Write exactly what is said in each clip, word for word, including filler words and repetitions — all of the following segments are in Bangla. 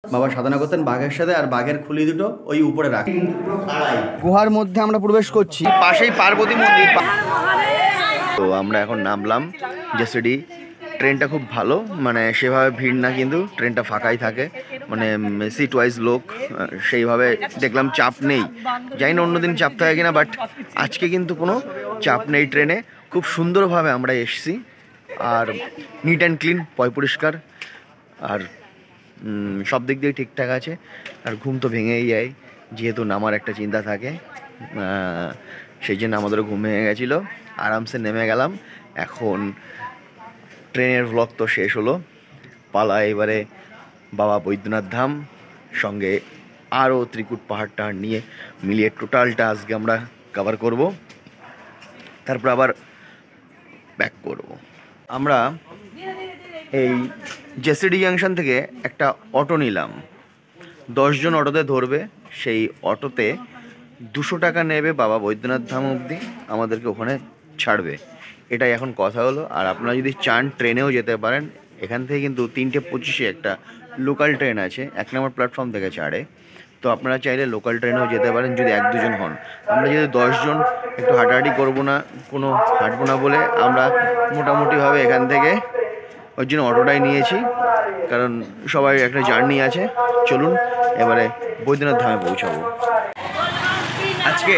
বাবা সাধনা করতেন বাঘের সাথে, আর বাঘের খুলি দুটো ওই উপরে রাখে। গুহার মধ্যে আমরা প্রবেশ করছি, পাশেই পার্বতী মন্দির। তো আমরা এখন নামলাম জেসিডি। ট্রেনটা খুব ভালো, মানে সেভাবে ভিড় না, কিন্তু ট্রেনটা ফাঁকাই থাকে, মানে সিট ওয়াইজ লোক সেইভাবে দেখলাম, চাপ নেই। জানি না অন্যদিন চাপ থাকে কিনা, বাট আজকে কিন্তু কোনো চাপ নেই ট্রেনে। খুব সুন্দরভাবে আমরা এসছি, আর নিট অ্যান্ড ক্লিন, পয় পরিষ্কার, আর সব দিক দিয়ে ঠিকঠাক আছে। আর ঘুম তো ভেঙেই যায়, যেহেতু নামার একটা চিন্তা থাকে, সেই জন্য আমাদেরও ঘুম ভেঙে গেছিলো। আরামসে নেমে গেলাম। এখন ট্রেনের ভ্লগ তো শেষ হলো, পালা এবারে বাবা বৈদ্যনাথ ধাম, সঙ্গে আরও ত্রিকুট পাহাড় টাহাড় নিয়ে মিলিয়ে টোটালটা আজকে আমরা কভার করব, তারপর আবার ব্যাক করব। আমরা এই জেসিডি জাংশন থেকে একটা অটো নিলাম, দশজন অটোতে ধরবে। সেই অটোতে দুশো টাকা নেবে বাবা বৈদ্যনাথ ধাম অবধি, আমাদেরকে ওখানে ছাড়বে। এটাই এখন কথা হলো। আর আপনারা যদি চান ট্রেনেও যেতে পারেন, এখান থেকে কিন্তু তিনটে পঁচিশে একটা লোকাল ট্রেন আছে, এক নম্বর প্ল্যাটফর্ম থেকে ছাড়ে। তো আপনারা চাইলে লোকাল ট্রেনেও যেতে পারেন যদি এক দুজন হন। আমরা যেহেতু দশজন, একটু হাঁটাহাঁটি করবো না, কোনো হাঁটবো না বলে আমরা মোটামুটিভাবে এখান থেকে ওই জন্য অটোটাই নিয়েছি, কারণ সবাই একটা জার্নি আছে। চলুন এবারে বৈদ্যনাথ ধামে পৌঁছাবো। আজকে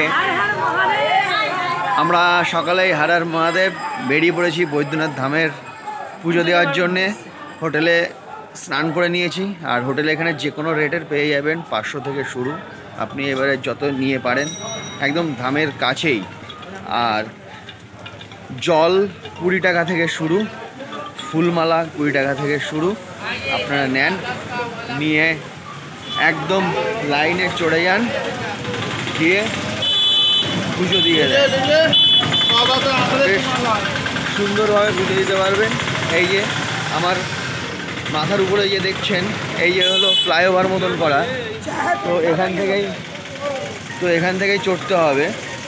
আমরা সকালেই হর হর মহাদেব বেরিয়ে পড়েছি বৈদ্যনাথ ধামের পুজো দেওয়ার জন্যে। হোটেলে স্নান করে নিয়েছি, আর হোটেলে এখানে যে কোনো রেটের পেয়ে যাবেন, পাঁচশো থেকে শুরু, আপনি এবারে যত নিয়ে পারেন, একদম ধামের কাছেই। আর জল কুড়ি টাকা থেকে শুরু, ফুলমালা কুড়ি টাকা থেকে শুরু, আপনারা নেন, নিয়ে একদম লাইনে চড়ে যান, গিয়ে পুজো দিয়ে দেন। বেশ সুন্দরভাবে পুজো দিতে পারবেন। এই যে আমার মাথার উপরে যে দেখছেন, এই যে হলো ফ্লাইওভার মতন করা, তো এখান থেকেই তো এখান থেকেই চড়তে হবে।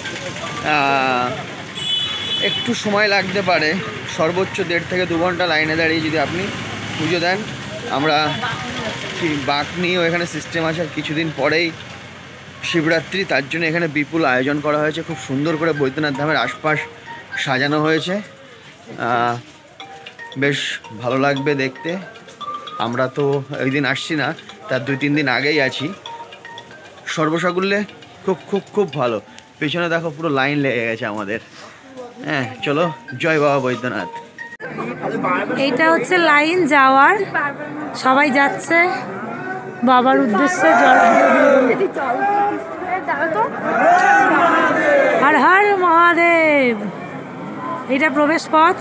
একটু সময় লাগতে পারে, সর্বোচ্চ দেড় থেকে দু ঘন্টা লাইনে দাঁড়িয়ে যদি আপনি পুজো দেন। আমরা বাঁক নিয়েও এখানে সিস্টেম আছে, কিছুদিন পরেই শিবরাত্রি, তার জন্য এখানে বিপুল আয়োজন করা হয়েছে। খুব সুন্দর করে বৈদ্যনাথ ধামের আশপাশ সাজানো হয়েছে, বেশ ভালো লাগবে দেখতে। আমরা তো ওই দিন আসছি না, তার দুই তিন দিন আগেই আছি। সর্বসাকুল্যে খুব খুব খুব ভালো। পেছনে দেখো পুরো লাইন লেগে গেছে আমাদের। হ্যাঁ, চলো, জয় বাবা বৈদ্যনাথ। এইটা হচ্ছে লাইন যাওয়ার, সবাই যাচ্ছে বাবার উদ্দেশ্যে। জল হর হর মহাদেব, এটা প্রবেশ পথ।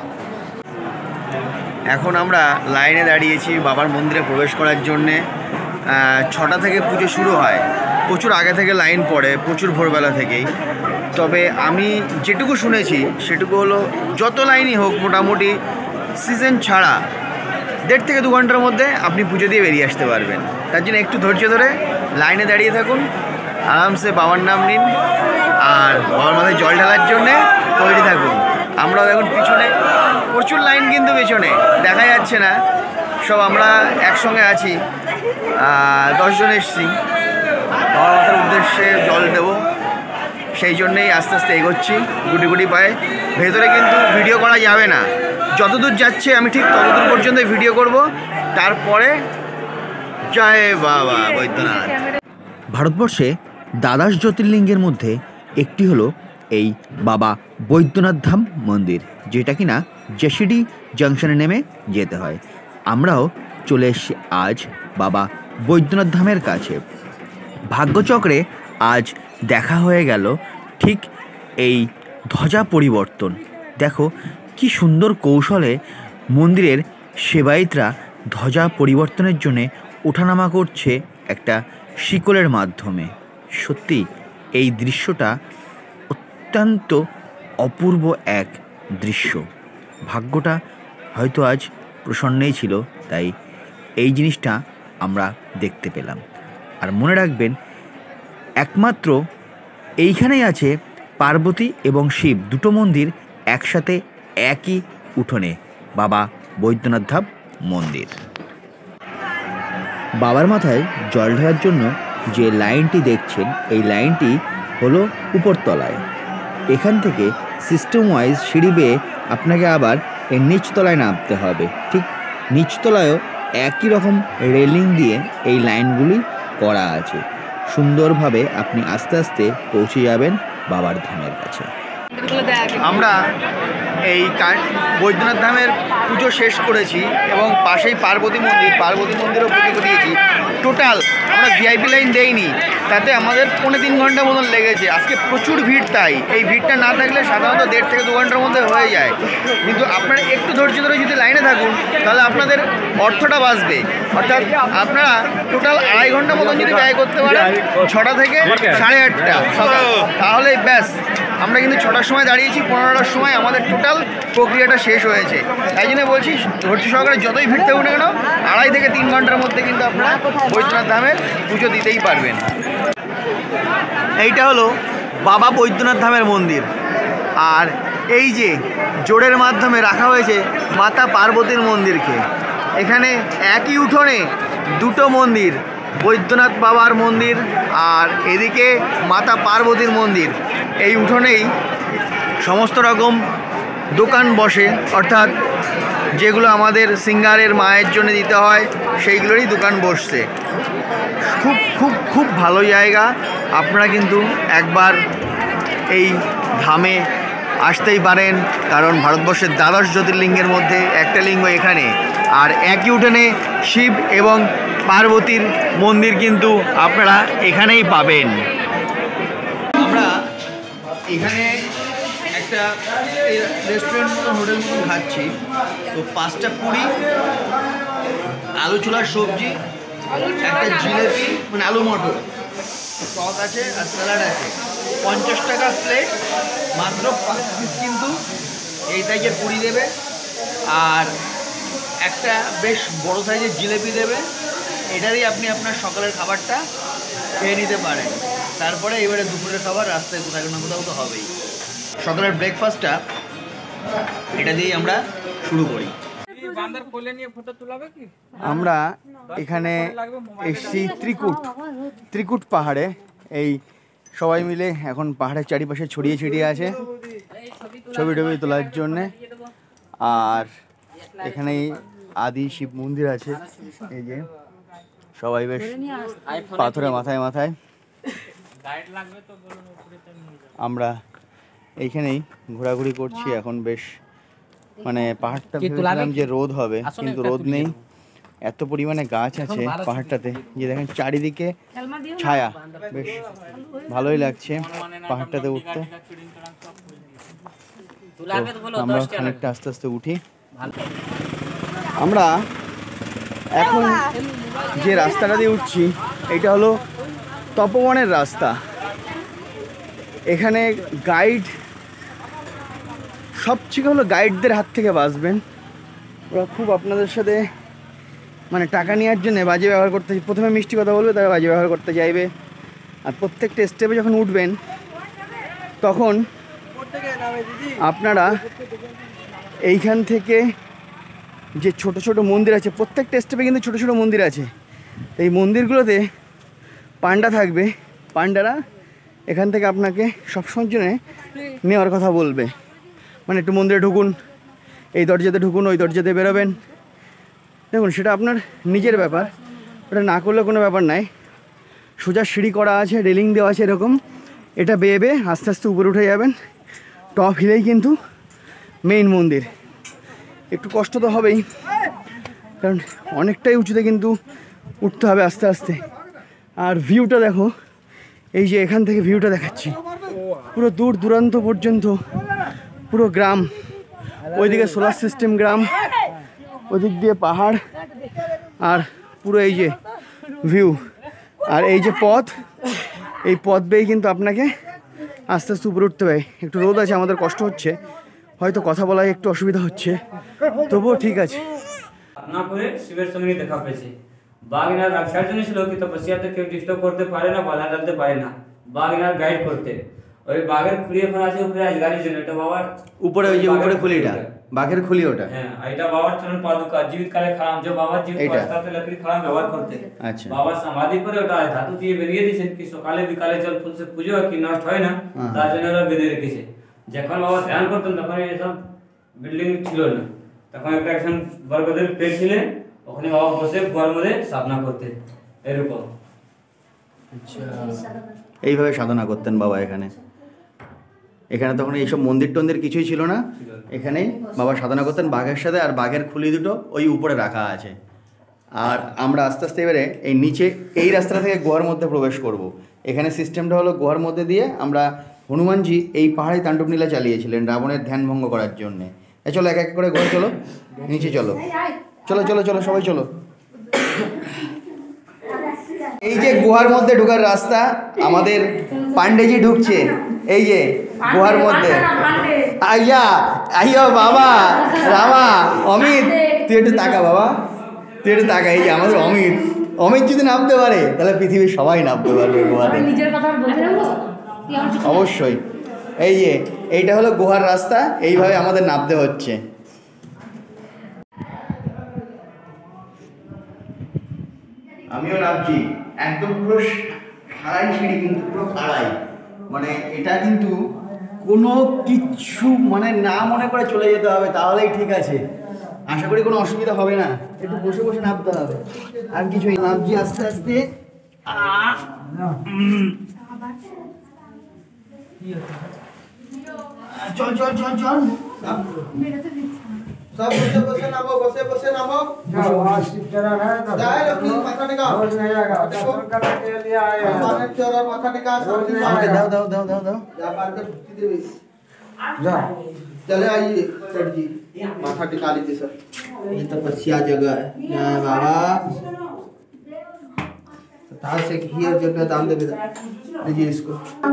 এখন আমরা লাইনে দাঁড়িয়েছি বাবার মন্দিরে প্রবেশ করার জন্যে। ছটা থেকে পুজো শুরু হয়, প্রচুর আগে থেকে লাইন পড়ে, প্রচুর ভোরবেলা থেকেই। তবে আমি যেটুকু শুনেছি সেটুকু হলো, যত লাইনই হোক মোটামুটি সিজন ছাড়া দেড় থেকে দু ঘন্টার মধ্যে আপনি পুজো দিয়ে বেরিয়ে আসতে পারবেন। তার জন্য একটু ধৈর্য ধরে লাইনে দাঁড়িয়ে থাকুন, আরামসে বাবার নাম নিন, আর বাবার মাথায় জল ঢালার জন্যে তৈরি থাকুন। আমরাও এখন পিছনে, প্রচুর লাইন কিন্তু পেছনে দেখা যাচ্ছে না, সব আমরা একসঙ্গে আছি, দশজন এসছি বাবার মাথার উদ্দেশ্যে জল দেবো, সেই জন্যেই আস্তে আস্তে এগোচ্ছি গুটি গুটি পায়ে। ভেতরে কিন্তু ভিডিও করা যাবে না, যতদূর যাচ্ছে আমি ঠিক ততদূর পর্যন্ত ভিডিও করব, তারপরে জয় বাবা বৈদ্যনাথ। ভারতবর্ষে দ্বাদশ জ্যোতির্লিঙ্গের মধ্যে একটি হলো এই বাবা বৈদ্যনাথ ধাম মন্দির, যেটা কিনা জেসিডি জাংশনে নেমে যেতে হয়। আমরাও চলে এসেছি আজ বাবা বৈদ্যনাথ ধামের কাছে। ভাগ্যচক্রে আজ দেখা হয়ে গেল ঠিক এই ধ্বজা পরিবর্তন। দেখো কি সুন্দর কৌশলে মন্দিরের সেবায়িতরা ধ্বজা পরিবর্তনের জন্যে ওঠানামা করছে একটা শিকলের মাধ্যমে। সত্যি এই দৃশ্যটা অত্যন্ত অপূর্ব এক দৃশ্য। ভাগ্যটা হয়তো আজ প্রসন্নই ছিল, তাই এই জিনিসটা আমরা দেখতে পেলাম। আর মনে রাখবেন, একমাত্র এইখানেই আছে পার্বতী এবং শিব দুটো মন্দির একসাথে একই উঠোনে, বাবা বৈদ্যনাথ ধাম মন্দির। বাবার মাথায় জল ঢালার জন্য যে লাইনটি দেখছেন এই লাইনটি হলো উপরতলায়। এখান থেকে সিস্টেম ওয়াইজ সিঁড়ি বেয়ে আপনাকে আবার এই নিচতলায় নামতে হবে। ঠিক নিচতলায়ও একই রকম রেলিং দিয়ে এই লাইনগুলি করা আছে। সুন্দরভাবে আপনি আস্তে আস্তে পৌঁছে যাবেন বাবার ধামের কাছে। আমরা এই বৈদ্যনাথ ধামের পুজো শেষ করেছি এবং পাশেই পার্বতী মন্দির পার্বতী মন্দিরও পুজো দিয়েছি। টোটাল আমরা ভিআইপি লাইন দেইনি, তাতে আমাদের পৌনে তিন ঘন্টা মতন লেগেছে। আজকে প্রচুর ভিড়, তাই এই ভিড়টা না থাকলে সাধারণত দেড় থেকে দু ঘন্টার মধ্যে হয়ে যায়। কিন্তু আপনারা একটু ধৈর্য ধরে যদি লাইনে থাকুন তাহলে আপনাদের অর্থটা বাঁচবে। অর্থাৎ আপনারা টোটাল আড়াই ঘন্টা মতন যদি ব্যয় করতে পারেন ছটা থেকে সাড়ে আটটা সকাল, তাহলে ব্যাস আমরা কিন্তু ছটার সময় দাঁড়িয়েছি, পনেরোটার সময় আমাদের টোটাল প্রক্রিয়াটা শেষ হয়েছে। তাই জন্য বলছি ধৈর্য সহকারে যতই ভিড় থাকুন না কেন আড়াই থেকে তিন ঘন্টার মধ্যে কিন্তু আপনারা বৈদ্যনাথ ধামের পুজো দিতেই পারবেন। এইটা হলো বাবা বৈদ্যনাথ ধামের মন্দির, আর এই যে জোড়ের মাধ্যমে রাখা হয়েছে মাতা পার্বতীর মন্দিরকে। এখানে একই উঠোনে দুটো মন্দির, বৈদ্যনাথ বাবার মন্দির আর এদিকে মাতা পার্বতীর মন্দির। এই উঠোনেই সমস্ত রকম দোকান বসে, অর্থাৎ যেগুলো আমাদের সিঙ্গারের মায়ের জন্য দিতে হয় সেইগুলোরই দোকান বসছে। খুব খুব খুব ভালো জায়গা। আপনারা কিন্তু একবার এই ধামে আসতেই পারেন, কারণ ভারতবর্ষের দ্বাদশ জ্যোতির্লিঙ্গের মধ্যে একটা লিঙ্গ এখানে। আর একই উঠোনে শিব এবং পার্বতীর মন্দির কিন্তু আপনারা এখানেই পাবেন। আমরা এখানে একটা রেস্টুরেন্ট মতন হোটেল মতন খাচ্ছি। তো পাঁচটা পুরি, আলু ছোলার সবজি, একটা জিলেপি মানে আলু মটর, টক আছে আর স্যালাড আছে। পঞ্চাশ টাকা প্লেট, মাত্র পাঁচ পিস কিন্তু এই সাইজের পুরি দেবে আর একটা বেশ বড় সাইজের জিলেপি দেবে। এটারই আপনি আপনার সকালের খাবারটা খেয়ে নিতে পারেন। তারপরে এবারে দুপুরের খাবার রাস্তায় কোথাও না কোথাও তো হবেই। সকালের ব্রেকফাস্টটা এটা দিয়েই আমরা শুরু করি। আমরা এখানে এসছি ত্রিকুট ত্রিকুট পাহাড়ে। এই সবাই মিলে এখন পাহাড়ের চারিপাশে ছড়িয়ে ছিটিয়ে আছে ছবি টবি তোলার জন্যে। আর এখানেই আদি শিব মন্দির আছে। এই যে সবাই বেশ পাথরে মাথায় মাথায়। আমরা এইখানেই ঘোরাঘুরি করছি এখন। বেশ মানে পাহাড়টা ভেবেছিলাম যে রোদ হবে, কিন্তু রোদ নেই। এত পরিমাণে গাছ আছে পাহাড়টাতে যে দেখেন চারিদিকে ছায়া। বেশ ভালোই লাগছে পাহাড়টাতে উঠতে। আমরা খানিকটা আস্তে আস্তে উঠি। আমরা এখন যে রাস্তাটা দিয়ে উঠছি এটা হলো তপবনের রাস্তা। এখানে গাইড সবচেয়ে হলো গাইডদের হাত থেকে বাঁচবেন। ওরা খুব আপনাদের সাথে মানে টাকা নেওয়ার জন্য বাজে ব্যবহার করতে, প্রথমে মিষ্টি কথা বলবে তারা বাজে ব্যবহার করতে চাইবে। আর প্রত্যেকটা স্টেপে যখন উঠবেন তখন আপনারা এইখান থেকে যে ছোট ছোট মন্দির আছে, প্রত্যেকটা স্টেপে কিন্তু ছোট ছোট মন্দির আছে। এই মন্দিরগুলোতে পান্ডা থাকবে। পান্ডারা এখান থেকে আপনাকে সবসময়ের জন্য নেওয়ার কথা বলবে। মানে একটু মন্দিরে ঢুকুন, এই দরজাতে ঢুকুন, ওই দরজাতে বেরোবেন। দেখুন সেটা আপনার নিজের ব্যাপার, ওটা না করলে কোনো ব্যাপার নাই। সোজা সিঁড়ি করা আছে, রেলিং দেওয়া আছে এরকম। এটা বেয়ে বেয়ে আস্তে আস্তে উপরে উঠে যাবেন। টপ হিলেই কিন্তু মেইন মন্দির। একটু কষ্ট তো হবেই, কারণ অনেকটাই উঁচুতে কিন্তু উঠতে হবে আস্তে আস্তে। আর ভিউটা দেখো, এই যে এখান থেকে ভিউটা দেখাচ্ছি, পুরো দূর দূরান্ত পর্যন্ত পুরো গ্রাম। ওইদিকে সোলার সিস্টেম গ্রাম, ওদিক দিয়ে পাহাড়, আর পুরো এই যে ভিউ। আর এই যে পথ, এই পথ বেয়ে কিন্তু আপনাকে আস্তে আস্তে উপরে উঠতে হবে। একটু রোদ আছে, আমাদের কষ্ট হচ্ছে, হয়তো কথা বলায় একটু অসুবিধা হচ্ছে, তবুও ঠিক আছে। না করে শিবের সঙ্গে দেখা পেয়েছে। বাঘ এনার ব্যবসার জন্য ছিল, কি তপস্যাতে কেউ ডিস্টার্ব করতে পারে না, বাধা ডালতে পারে না। বাঘ এনার গাইড করতে। ওই বাঘের খুলিয়ে ফেলা আছে উপরে গাড়ির জন্য, এটা বাবার উপরে ওই যে উপরে খুলিটা বাঘের খুলি ওটা? হ্যাঁ, আর এটা বাবার চরণ পাদুকা, জীবিত কালে খারাম, যে বাবার জীবিত এইটা? অবস্থাতে লকড়ি খারাম ব্যবহার করতে। আচ্ছা। বাবার সমাধি করে ওটা ধাতু দিয়ে বেরিয়ে দিয়েছেন কি সকালে বিকালে জল ফুল সে পুজো কি নষ্ট হয় না, হ্যাঁ। তার জন্য ওরা বেঁধে রেখেছে। যখন বাবা ধ্যান করতেন তখন এইসব বিল্ডিং ছিল না, তখন একটা একজন বর্গদের পেট ছিলেন, ওখানে বাবা বসে গোয়ার মধ্যে সাধনা করতেন এরকম। এইভাবে সাধনা করতেন বাবা এখানে। এখানে তখন এইসব মন্দির টন্দির কিছুই ছিল না, এখানে বাবা সাধনা করতেন বাঘের সাথে। আর বাঘের খুলি দুটো ওই উপরে রাখা আছে। আর আমরা আস্তে আস্তে এবারে এই নিচে এই রাস্তা থেকে গুহার মধ্যে প্রবেশ করব। এখানে সিস্টেমটা হলো গুহার মধ্যে দিয়ে আমরা হনুমানজি এই পাহাড়ে তাণ্ডব লীলা চালিয়েছিলেন রাবণের ধ্যান ভঙ্গ করার জন্যে। এ চলো এক এক করে গুহা চলো, নিচে চলো, চলো চলো চলো সবাই চলো। এই যে গুহার মধ্যে ঢোকার রাস্তা, আমাদের পান্ডেজি ঢুকছে এই যে গুহার মধ্যে। আইয়া আইয়া বাবা রামা অমিত, তুই একটু তাকা বাবা, তুই একটু তাকা। এই যে আমাদের অমিত, অমিত যদি নামতে পারে তাহলে পৃথিবীর সবাই নামতে পারবে গুহাতে, অবশ্যই। এই যে এইটা হলো গুহার রাস্তা, এইভাবে আমাদের নামতে হচ্ছে। আমিও নামছি, একদম পুরো খাড়াই সিঁড়ি, কিন্তু পুরো খাড়াই, মানে এটা কিন্তু কোনো কিচ্ছু মানে না মনে করে চলে যেতে হবে, তাহলেই ঠিক আছে। আশা করি কোনো অসুবিধা হবে না, একটু বসে বসে নামতে হবে, আর কিছুই নামছি আস্তে আস্তে। আহ! উম। চল চল চল চল, सब बसे बसे नामो, बसे बसे नामो। जाए लक्ष्मी माथा टिका, रोज नहीं आएगा, दर्शन करने के लिए आए हैं। माने चोरा माथा टिका, दाओ दाओ दाओ दाओ दाओ, जा पार कर भक्ति देवी, जा चले आइए सर जी, माथा टिका लीजिए सर। ये तपस्या जगह है, जय बाबा ताल से हियर जगह दाम दे लीजिए इसको।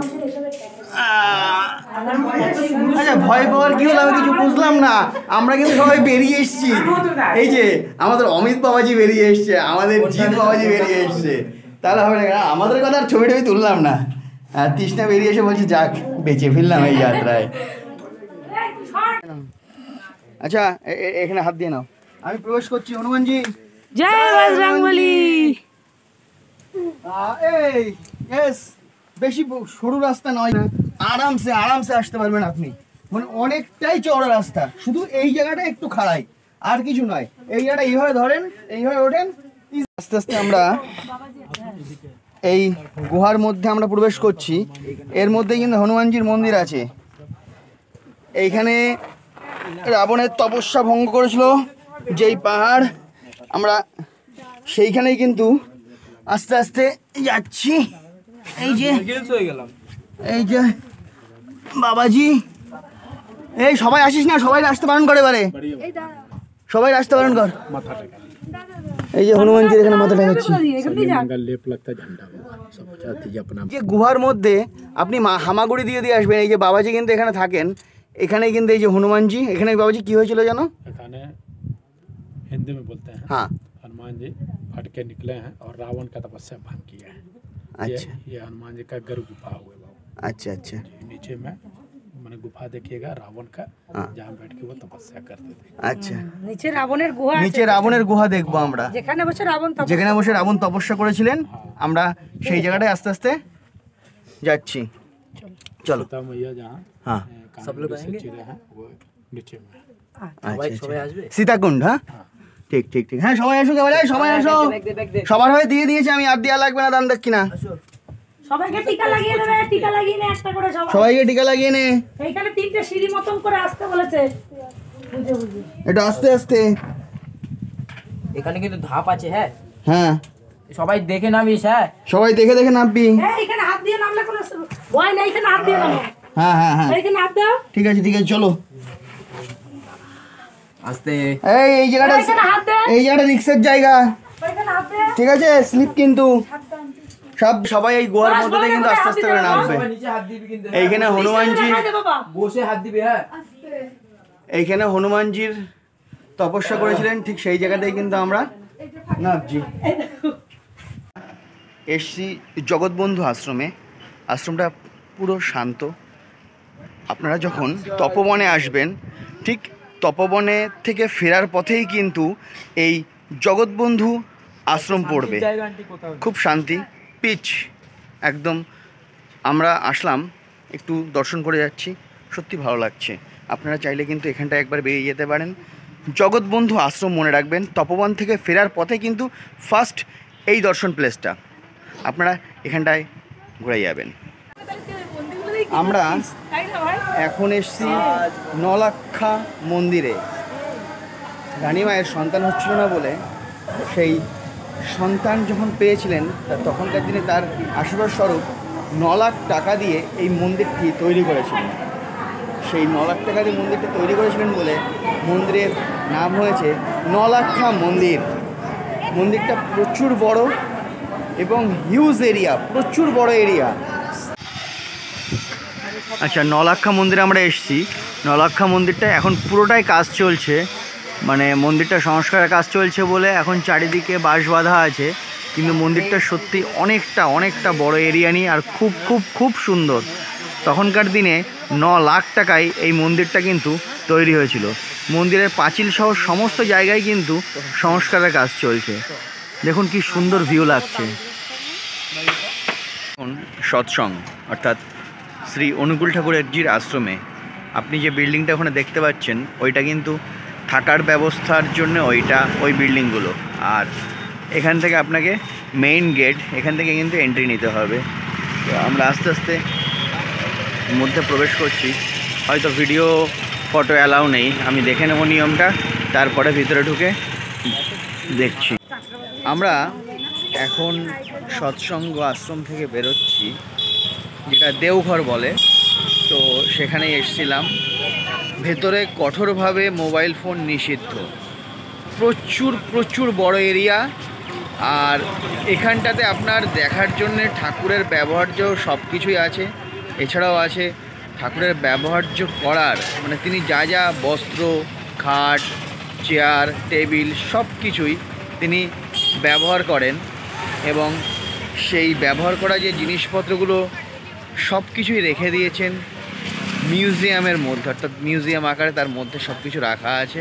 আচ্ছা, ভয় পাওয়ার কি হলো আমি কিছু বুঝলাম না। আমরা কিন্তু সবাই বেরিয়ে এসেছি, এই যে আমাদের অমিত বাবাজি বেরিয়ে এসছে, আমাদের জিৎ বাবাজি বেরিয়ে এসছে, তাহলে হবে না? আমাদের কথা আর ছবি টবি তুললাম না। আর তৃষ্ণা বেরিয়ে এসে বলছি যাক বেঁচে ফিরলাম এই যাত্রায়। আচ্ছা এখানে হাত দিয়ে নাও, আমি প্রবেশ করছি। হনুমানজি জয় বজরংবলী। এই এস বেশি সরু রাস্তা নয় না, আরামসে আরামসে আসতে পারবেন আপনি, মানে অনেকটাই চওড়া রাস্তা, শুধু এই জায়গাটা একটু খাড়াই, আর কিছু নয়। এই জায়গাটা এইভাবে ধরেন, এইভাবে ওঠেন, আস্তে আস্তে আমরা এই গুহার মধ্যে আমরা প্রবেশ করছি। এর মধ্যে কিন্তু হনুমানজির মন্দির আছে। এইখানে রাবণের তপস্যা ভঙ্গ করেছিল যেই পাহাড়, আমরা সেইখানেই কিন্তু আস্তে আস্তে যাচ্ছি। এই যে এই যে বাবাজি, এই সবাই আসিস না, সবাই আসতে বারণ করে, এবারে সবাই আসতে বারণ কর। এই যে হনুমানজির এখানে মাথা টেকাচ্ছি। যে গুহার মধ্যে আপনি হামাগুড়ি দিয়ে দিয়ে আসবেন। এই যে বাবাজি কিন্তু এখানে থাকেন, এখানে কিন্তু এই যে হনুমানজি, এখানে বাবাজি কি হয়েছিল জানো? এখানে हिंदी में बोलते हैं, हाँ, हनुमान जी हट के निकले हैं और रावण का तपस्या भंग किया है। अच्छा, ये, ये हनुमान जी का गर्भ गुफा हुए बाबू। अच्छा अच्छा, नीचे में मैंने गुफा देखिएगा रावण का, जहाँ बैठ के वो तपस्या करते थे। আচ্ছা, নিচে রাবণের গুহা, নিচে রাবণের গুহা দেখবো আমরা, যেখানে বসে রাবণ তপস্যা যেখানে বসে রাবণ তপস্যা করেছিলেন। আমরা সেই জায়গাটায় আস্তে আস্তে যাচ্ছি। চলো। सीता मैया जहाँ हाँ, सब लोग चिड़े हैं वो नीचे में। সীতাকুণ্ড, হ্যাঁ ঠিক ঠিক ঠিক, হ্যাঁ সবাই আসো, এবারে সবাই আসো, সবার হয়ে দিয়ে দিয়েছি আমি, আর দেওয়া লাগবে না দান দক্ষিণা। সবাইকে টিকা লাগিয়ে দেবে, টিকা লাগিয়ে নে একটা করে সবাই, সবাইকে টিকা লাগিয়ে নে। এইখানে তিনটে সিঁড়ি মতন করে আসতে বলেছে, বুঝে বুঝে এটা আস্তে আস্তে। এখানে কিন্তু ধাপ আছে, হ্যাঁ হ্যাঁ সবাই দেখে নামিস, হ্যাঁ সবাই দেখে দেখে নামবি। হ্যাঁ এখানে হাত দিয়ে নামলে কোনো ভয় নেই, এখানে হাত দিয়ে নামো। হ্যাঁ হ্যাঁ হ্যাঁ এইখানে হাত দাও, ঠিক আছে ঠিক আছে, চলো। আস্তে। এই এই জায়গাটা, এইখানে হাত দে, এই জায়গাটা রিক্সের জায়গা, এইখানে হাত দে, ঠিক আছে? স্লিপ কিন্তু সব সবাই এই গুহার মধ্যে দিয়ে কিন্তু আস্তে আস্তে করে নামবে। নিচে হাত দিবি কিন্তু, এইখানে হনুমানজি, দেখাই দে বাবা, বসে হাত দিবি, হ্যাঁ এইখানে হনুমানজির তপস্যা করেছিলেন, ঠিক সেই জায়গাতেই কিন্তু আমরা নামছি। এসছি জগৎবন্ধু আশ্রমে। আশ্রমটা পুরো শান্ত। আপনারা যখন তপবনে আসবেন ঠিক তপবনে থেকে ফেরার পথেই কিন্তু এই জগৎবন্ধু আশ্রম পড়বে। জায়গা আন্টি কোথাও খুব শান্তি, পিচ একদম। আমরা আসলাম, একটু দর্শন করে যাচ্ছি, সত্যি ভালো লাগছে। আপনারা চাইলে কিন্তু এখানটায় একবার বেরিয়ে যেতে পারেন। জগৎবন্ধু আশ্রম মনে রাখবেন, তপবন থেকে ফেরার পথে কিন্তু ফার্স্ট এই দর্শন প্লেসটা, আপনারা এখানটায় ঘুরে যাবেন। আমরা এখন এসছি নলাক্ষা মন্দিরে। রানীমায়ের সন্তান হচ্ছিল না বলে সেই সন্তান যখন পেয়েছিলেন তা তখনকার দিনে তার আশীর্বাদ স্বরূপ ন লাখ টাকা দিয়ে এই মন্দিরটি তৈরি করেছিলেন। সেই ন লাখ টাকা দিয়ে মন্দিরটি তৈরি করেছিলেন বলে মন্দিরের নাম হয়েছে নলাক্ষা মন্দির। মন্দিরটা প্রচুর বড় এবং হিউজ এরিয়া, প্রচুর বড় এরিয়া। আচ্ছা, নলাক্ষা মন্দিরে আমরা এসেছি। নলাক্ষা মন্দিরটা এখন পুরোটাই কাজ চলছে, মানে মন্দিরটা সংস্কারের কাজ চলছে বলে এখন চারিদিকে বাঁশ বাঁধা আছে, কিন্তু মন্দিরটা সত্যি অনেকটা অনেকটা বড় এরিয়া নিয়ে আর খুব খুব খুব সুন্দর। তখনকার দিনে ন লাখ টাকায় এই মন্দিরটা কিন্তু তৈরি হয়েছিল। মন্দিরের পাঁচিল সহ সমস্ত জায়গায় কিন্তু সংস্কারের কাজ চলছে। দেখুন কি সুন্দর ভিউ লাগছে। এখন সৎসঙ্গ অর্থাৎ শ্রী অনুকূল ঠাকুরের জির আশ্রমে আপনি যে বিল্ডিংটা ওখানে দেখতে পাচ্ছেন ওইটা কিন্তু থাকার ব্যবস্থার জন্য ওইটা ওই বিল্ডিংগুলো। আর এখান থেকে আপনাকে মেইন গেট, এখান থেকে কিন্তু এন্ট্রি নিতে হবে। তো আমরা আস্তে আস্তে মধ্যে প্রবেশ করছি। হয়তো ভিডিও ফটো অ্যালাউ নেই, আমি দেখে নেব নিয়মটা, তারপরে ভিতরে ঢুকে দেখছি। আমরা এখন সৎসঙ্গ আশ্রম থেকে বেরোচ্ছি, যেটা দেওঘর বলে। তো সেখানে এসেছিলাম। ভেতরে কঠোরভাবে মোবাইল ফোন নিষিদ্ধ, প্রচুর প্রচুর বড় এরিয়া। আর এখানটাতে আপনার দেখার জন্যে ঠাকুরের ব্যবহার্য সব কিছুই আছে। এছাড়াও আছে ঠাকুরের ব্যবহার্য করার, মানে তিনি যা যা বস্ত্র, খাট, চেয়ার, টেবিল সব কিছুই তিনি ব্যবহার করেন, এবং সেই ব্যবহার করা যে জিনিসপত্রগুলো সব কিছুই রেখে দিয়েছেন মিউজিয়ামের মধ্যে, অর্থাৎ মিউজিয়াম আকারে তার মধ্যে সব কিছু রাখা আছে।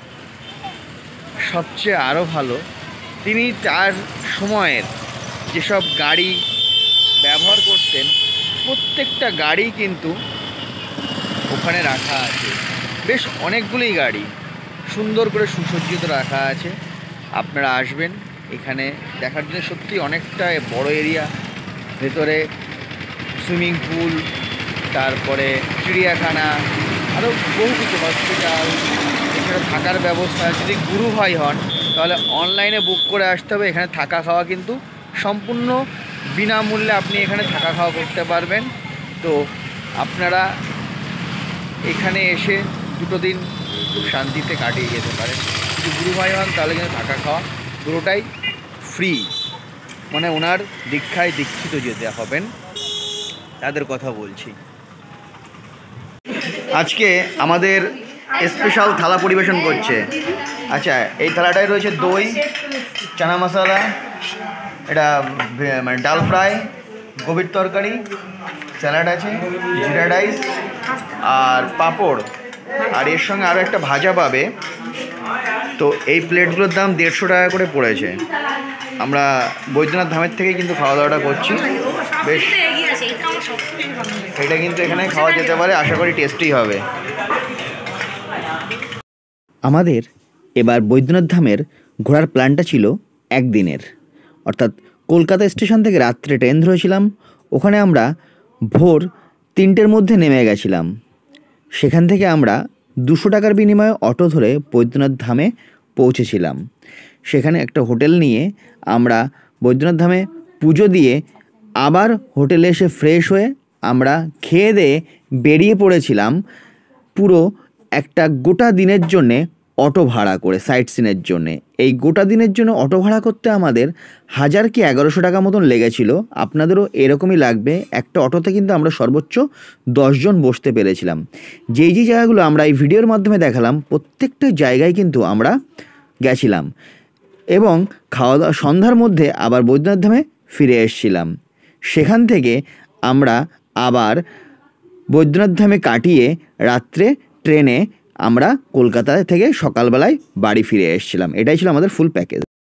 সবচেয়ে আরও ভালো, তিনি তার সময়ের যেসব গাড়ি ব্যবহার করতেন প্রত্যেকটা গাড়ি কিন্তু ওখানে রাখা আছে। বেশ অনেকগুলোই গাড়ি সুন্দর করে সুসজ্জিত রাখা আছে। আপনারা আসবেন এখানে দেখার জন্য, সত্যি অনেকটা বড় এরিয়া। ভেতরে সুইমিং পুল, তারপরে চিড়িয়াখানা, আরও বহু কিছু, হসপিটাল, এছাড়া থাকার ব্যবস্থা। যদি গুরু ভাই হন তাহলে অনলাইনে বুক করে আসতে হবে। এখানে থাকা খাওয়া কিন্তু সম্পূর্ণ বিনামূল্যে আপনি এখানে থাকা খাওয়া করতে পারবেন। তো আপনারা এখানে এসে দুটো দিন খুব শান্তিতে কাটিয়ে যেতে পারেন। যদি গুরু ভাই হন তাহলে কিন্তু থাকা খাওয়া পুরোটাই ফ্রি, মানে ওনার দীক্ষায় দীক্ষিত যেতে হবেন তাদের কথা বলছি। আজকে আমাদের স্পেশাল থালা পরিবেশন করছে। আচ্ছা, এই থালাটায় রয়েছে দই, চানা মশলা, এটা মানে ডাল ফ্রাই, গোবির তরকারি, স্যালাড আছে, জিরা রাইস আর পাঁপড়, আর এর সঙ্গে আরও একটা ভাজা পাবে। তো এই প্লেটগুলোর দাম দেড়শো টাকা করে পড়েছে। আমরা বৈদ্যনাথ ধামের থেকে কিন্তু খাওয়া দাওয়াটা করছি। বেশ, এটা কিন্তু এখানে খাওয়া যেতে পারে, আশা করি টেস্টি হবে। আমাদের এবার বৈদ্যনাথ ধামের ঘোরার প্ল্যানটা ছিল একদিনের, অর্থাৎ কলকাতা স্টেশন থেকে রাত্রে ট্রেন ধরেছিলাম। ওখানে আমরা ভোর তিনটের মধ্যে নেমে গেছিলাম। সেখান থেকে আমরা দুশো টাকার বিনিময়ে অটো ধরে বৈদ্যনাথ ধামে পৌঁছেছিলাম। সেখানে একটা হোটেল নিয়ে আমরা বৈদ্যনাথ ধামে পুজো দিয়ে আবার হোটেলে এসে ফ্রেশ হয়ে আমরা খেয়ে দিয়ে বেরিয়ে পড়েছিলাম পুরো একটা গোটা দিনের জন্যে অটো ভাড়া করে সাইট সিনের জন্যে। এই গোটা দিনের জন্য অটো ভাড়া করতে আমাদের হাজার কি এগারোশো টাকা মতন লেগেছিল। আপনাদেরও এরকমই লাগবে। একটা অটোতে কিন্তু আমরা সর্বোচ্চ দশজন বসতে পেরেছিলাম। যেই যেই জায়গাগুলো আমরা এই ভিডিওর মাধ্যমে দেখালাম প্রত্যেকটা জায়গায় কিন্তু আমরা গেছিলাম, এবং খাওয়া দাওয়া সন্ধ্যার মধ্যে আবার বৈদ্যনাথ ধামে ফিরে এসেছিলাম। সেখান থেকে আমরা আবার বৈদ্যনাথ ধামে কাটিয়ে রাত্রে ট্রেনে আমরা কলকাতা থেকে সকালবেলায় বাড়ি ফিরে এসেছিলাম। এটাই ছিল আমাদের ফুল প্যাকেজ।